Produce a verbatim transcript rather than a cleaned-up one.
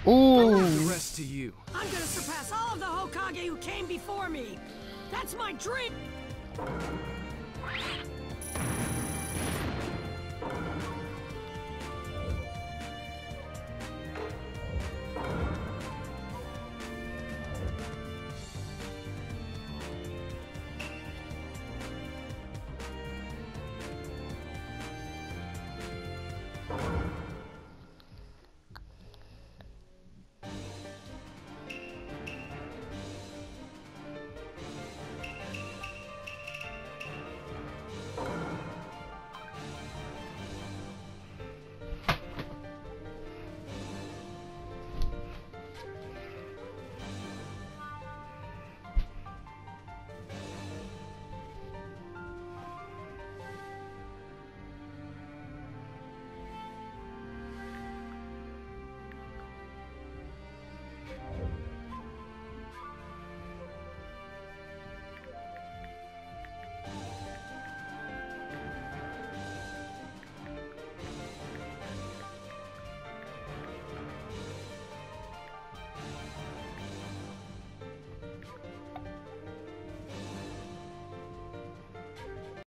Ooh. The rest to you. I'm gonna surpass all of the Hokage who came before me. That's my dream.